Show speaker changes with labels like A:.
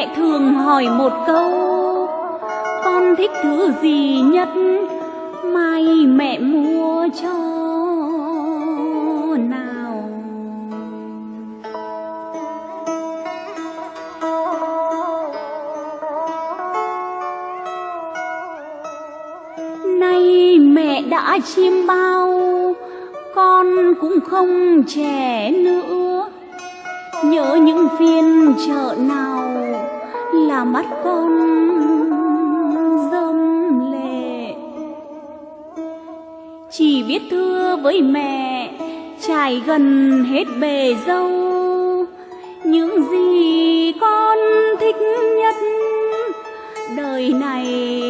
A: mẹ thường hỏi một câu, con thích thứ gì nhất, mai mẹ mua cho nào. Nay mẹ đã chiêm bao, con cũng không trẻ nữa, nhớ những phiên chợ nào là mắt con rơm lệ. Chỉ biết thưa với mẹ trải gần hết bề dâu, những gì con thích nhất đời này